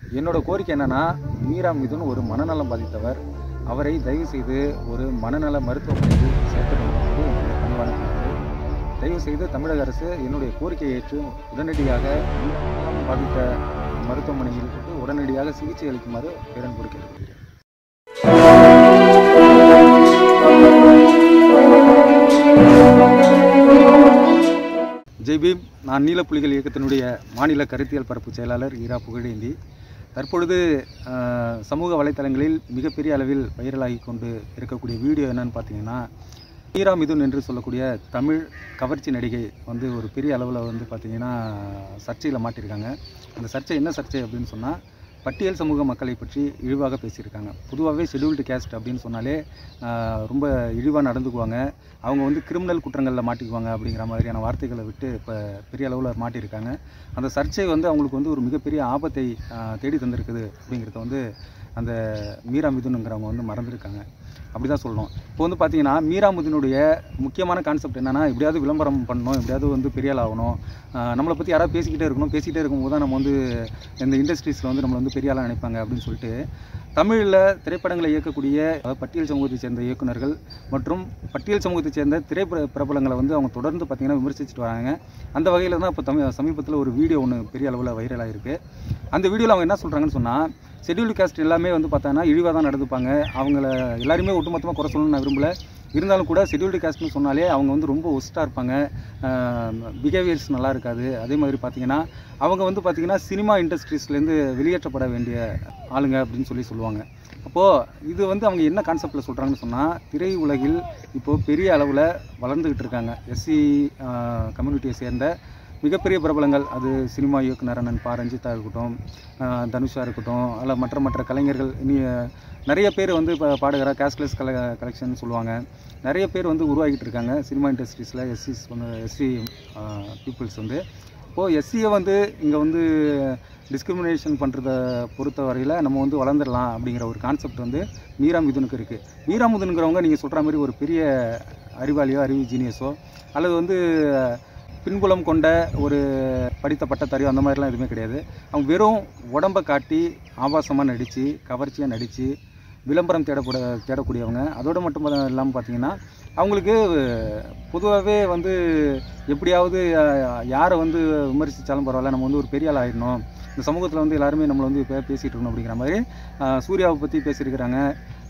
என்னோட கோரிக்கை என்னன்னா, மீரா மிதுன் ஒரு மனநலம் பாதித்தவர். அவரை தயவு செய்து ஒரு மனநல மருத்துவமனையில் சேர்க்கணும் என்பது என்னுடைய பணிவான கோரிக்கை. தயவு செய்து தமிழக அரசு என்னுடைய கோரிக்கையை ஏற்று உடனடியாக மனநலம் பாதித்த மருத்துவமனையில் உடனடியாக சிகிச்சை அளிக்குமாறு பேரன்போடு கேட்டுக்கொள்கிறேன். ஜெய் பீம். நான் நீலப்புலிகள் இயக்கத்தினுடைய மாநில கருத்தியல் பரப்பு செயலாளர் ஈரா புகழேந்தி. தற்பொழுது சமூக வலைத்தளங்களில் மிகப்பெரிய அளவில் வைரலாகி கொண்டு இருக்கக்கூடிய வீடியோ என்னன்னு பார்த்தீங்கன்னா, மீரா மிதுன் என்று சொல்லக்கூடிய தமிழ் கவர்ச்சி நடிகை வந்து ஒரு பெரிய அளவில் வந்து பார்த்திங்கன்னா சர்ச்சையில் மாட்டியிருக்காங்க. அந்த சர்ச்சை என்ன சர்ச்சை அப்படின்னு சொன்னால், பட்டியல் சமூக மக்களை பற்றி இழிவாக பேசியிருக்காங்க. பொதுவாகவே ஷெட்யூல்டு கேஸ்ட் அப்படின்னு சொன்னாலே ரொம்ப இழிவாக நடந்துக்குவாங்க. அவங்க வந்து கிரிமினல் குற்றங்களில் மாட்டிக்குவாங்க அப்படிங்கிற மாதிரியான வார்த்தைகளை விட்டு இப்போ பெரிய அளவில் மாட்டியிருக்காங்க. அந்த சர்ச்சை வந்து அவங்களுக்கு வந்து ஒரு மிகப்பெரிய ஆபத்தை தேடி தந்திருக்குது அப்படிங்கிறத வந்து அந்த மீரா மிதுனுங்கிறவங்க வந்து மறந்துருக்காங்க. அப்படி தான் சொல்லணும். இப்போ வந்து பார்த்தீங்கன்னா, மீரா மிதுனுடைய முக்கியமான கான்செப்ட் என்னென்னா, எப்படியாவது விளம்பரம் பண்ணணும், எப்படியாவது வந்து பெரிய ஆள் ஆகணும், நம்மளை பற்றி யாராவது பேசிக்கிட்டே இருக்கணும், பேசிக்கிட்டே இருக்கும்போது தான் நம்ம வந்து இந்த இண்டஸ்ட்ரீஸில் வந்து நம்மளை வந்து பெரிய ஆளாக நினைப்பாங்க அப்படின்னு சொல்லிட்டு தமிழில் திரைப்படங்களை இயக்கக்கூடிய பட்டியல் சமூகத்தை சேர்ந்த இயக்குநர்கள் மற்றும் பட்டியல் சமூகத்தை சேர்ந்த பிரபலங்களை வந்து அவங்க தொடர்ந்து பார்த்திங்கன்னா விமர்சிச்சுட்டு வராங்க. அந்த வகையில் தான் இப்போ சமீபத்தில் ஒரு வீடியோ ஒன்று பெரிய அளவில் வைரலாக இருக்குது. அந்த வீடியோவில் அவங்க என்ன சொல்கிறாங்கன்னு சொன்னால், ஷெட்யூல்டு காஸ்ட் எல்லாமே வந்து பார்த்தோன்னா இழிவாக தான் நடந்துப்பாங்க. அவங்கள எல்லாருமே ஒட்டுமொத்தமாக குறை சொல்லணும்னு நான் விரும்பலை. இருந்தாலும் கூட ஷெட்யூல்டு காஸ்ட்னு சொன்னாலே அவங்க வந்து ரொம்ப ஒஸ்ட்டாக இருப்பாங்க, பிஹேவியர்ஸ் நல்லா இருக்காது. அதே மாதிரி பார்த்திங்கன்னா அவங்க வந்து பார்த்திங்கன்னா சினிமா இண்டஸ்ட்ரீஸ்லேருந்து வெளியேற்றப்பட வேண்டிய ஆளுங்க அப்படின்னு சொல்லுவாங்க. அப்போது இது வந்து அவங்க என்ன கான்செப்டில் சொல்கிறாங்கன்னு சொன்னால், திரை உலகில் இப்போது பெரிய அளவில் வளர்ந்துக்கிட்டு இருக்காங்க எஸ்சி கம்யூனிட்டியை சேர்ந்த மிகப்பெரிய பிரபலங்கள். அது சினிமா இயக்குனர் அண்ணன் பா ரஞ்சிதா இருக்கட்டும், தனுஷா இருக்கட்டும், அல்ல மற்ற கலைஞர்கள், நிறைய பேர் வந்து இப்போ பாடுகிற கேஷ்லெஸ் கலெக்ஷன் சொல்லுவாங்க. நிறைய பேர் வந்து உருவாகிட்டு இருக்காங்க சினிமா இண்டஸ்ட்ரீஸில் எஸ்சி பீப்புள்ஸ் வந்து. இப்போது எஸ்சியை வந்து இங்கே வந்து டிஸ்கிரிமினேஷன் பண்ணுறத பொறுத்த வரையில் நம்ம வந்து வளர்ந்துடலாம் அப்படிங்கிற ஒரு கான்செப்ட் வந்து மீரா மிதுனுக்கு இருக்குது. மீரா மிதுனுங்கிறவங்க நீங்கள் சொல்கிற மாதிரி ஒரு பெரிய அறிவாளியோ அறிவு ஜீனியஸோ அல்லது வந்து பின்புலம் கொண்ட ஒரு படித்த பட்டத்தாரியோ அந்த மாதிரிலாம் எதுவுமே கிடையாது. அவங்க வெறும் உடம்பை காட்டி ஆபாசமாக நடித்து கவர்ச்சியாக நடித்து விளம்பரம் தேடக்கூடியவங்க. அதோடு மட்டும் இல்லாமல் பார்த்திங்கன்னா, அவங்களுக்கு பொதுவாகவே வந்து எப்படியாவது யாரை வந்து விமர்சித்தாலும் பரவாயில்ல, நம்ம வந்து ஒரு பெரிய ஆள் ஆகிடணும், இந்த சமூகத்தில் வந்து எல்லாருமே நம்மளை வந்து பேசிகிட்டு இருக்கணும் அப்படிங்கிற மாதிரி சூர்யாவை பற்றி பேசியிருக்கிறாங்க,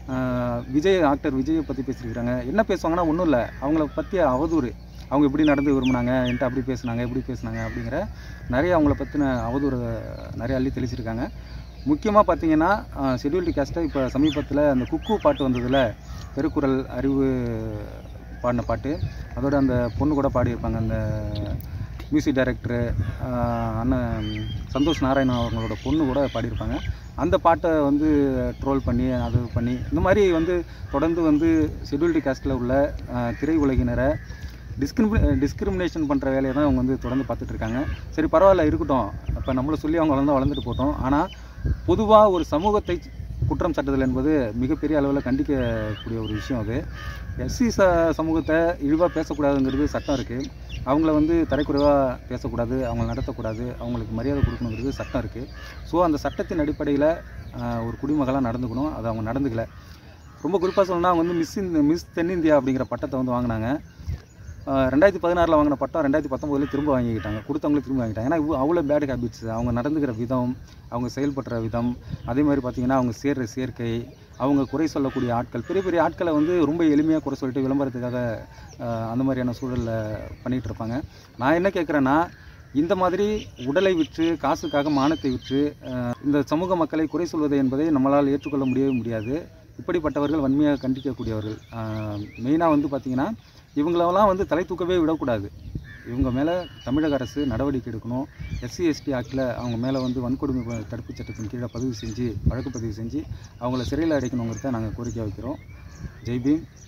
ஆக்டர் விஜயை பற்றி பேசியிருக்கிறாங்க. என்ன பேசுவாங்கன்னா ஒன்றும் இல்லை, அவங்கள பற்றி அவதூறு, அவங்க எப்படி நடந்து விரும்பினாங்க, என்கிட்ட அப்படி பேசுனாங்க எப்படி பேசுனாங்க அப்படிங்கிற நிறைய அவங்கள பற்றின அவதூறு நிறைய அள்ளி தெளிச்சிருக்காங்க. முக்கியமாக பார்த்திங்கன்னா, ஷெட்யூல்டு கேஸ்ட்டை இப்போ சமீபத்தில் அந்த குக்கு பாட்டு வந்ததில் பெருக்குறள் அறிவு பாடின பாட்டு, அதோட அந்த பொண்ணு கூட பாடியிருப்பாங்க, அந்த மியூசிக் டைரக்டரு அண்ணன் சந்தோஷ் நாராயணன் அவங்களோட பொண்ணு கூட பாடியிருப்பாங்க. அந்த பாட்டை வந்து ட்ரோல் பண்ணி அது பண்ணி இந்த மாதிரி வந்து தொடர்ந்து வந்து ஷெட்யூல்டு கேஸ்ட்டில் உள்ள திரை உலகினரை டிஸ்கிரிமினேஷன் பண்ணுற வேலையை தான் அவங்க வந்து தொடர்ந்து பார்த்துட்ருக்காங்க. சரி பரவாயில்ல இருக்கட்டும், இப்போ நம்மளை சொல்லி அவங்க வளர்ந்துட்டு போட்டோம். ஆனால் பொதுவாக ஒரு சமூகத்தை குற்றம் சாட்டுதல் என்பது மிகப்பெரிய அளவில் கண்டிக்கக்கூடிய ஒரு விஷயம். அது எஸ்சி சமூகத்தை இழிவாக பேசக்கூடாதுங்கிறது சட்டம் இருக்குது. அவங்கள வந்து தரைக்குறைவாக பேசக்கூடாது, அவங்கள நடத்தக்கூடாது, அவங்களுக்கு மரியாதை கொடுக்கணுங்கிறது சட்டம் இருக்குது. ஸோ அந்த சட்டத்தின் அடிப்படையில் ஒரு குடிமகளாக நடந்துக்கணும். அதை அவங்க நடந்துக்கல. ரொம்ப குறிப்பாக சொல்லணும்னா, அவங்க வந்து மிஸ் தென்னிந்தியா அப்படிங்கிற பட்டத்தை வந்து வாங்கினாங்க. 2016 வாங்கின பட்டம் 2019 திரும்ப வாங்கிக்கிட்டாங்க. கொடுத்தவங்களே திரும்ப வாங்கிட்டாங்க. ஏன்னா அவ்வளோ பேட் ஹேபிட்ஸ், அவங்க நடந்துக்கிற விதம், அவங்க செயல்படுற விதம், அதே மாதிரி பார்த்திங்கன்னா அவங்க சேர்க்கை, அவங்க குறை சொல்லக்கூடிய ஆட்கள், பெரிய பெரிய ஆட்களை வந்து ரொம்ப எளிமையாக குறை சொல்லிட்டு விளம்பரத்துக்காக அந்த மாதிரியான சூழலில் பண்ணிகிட்டு இருப்பாங்க. நான் என்ன கேட்குறேன்னா, இந்த மாதிரி உடலை விற்று காசுக்காக மானத்தை விற்று இந்த சமூக மக்களை குறை சொல்வது என்பதை நம்மளால் ஏற்றுக்கொள்ள முடியாது. இப்படிப்பட்டவர்கள் வன்மையாக கண்டிக்கக்கூடியவர்கள். மெயினாக வந்து பார்த்திங்கன்னா, இவங்களெல்லாம் வந்து தலை தூக்கவே விடக்கூடாது. இவங்க மேலே தமிழக அரசு நடவடிக்கை எடுக்கணும். எஸ்சி எஸ்டி ஆக்டில் அவங்க மேலே வந்து வன்கொடுமை தடுப்பு சட்டத்தின் கீழே வழக்கு பதிவு செஞ்சு அவங்கள சிறையில் அடைக்கணுங்கிறத நாங்கள் கோரிக்கை வைக்கிறோம். ஜெய் பீம்.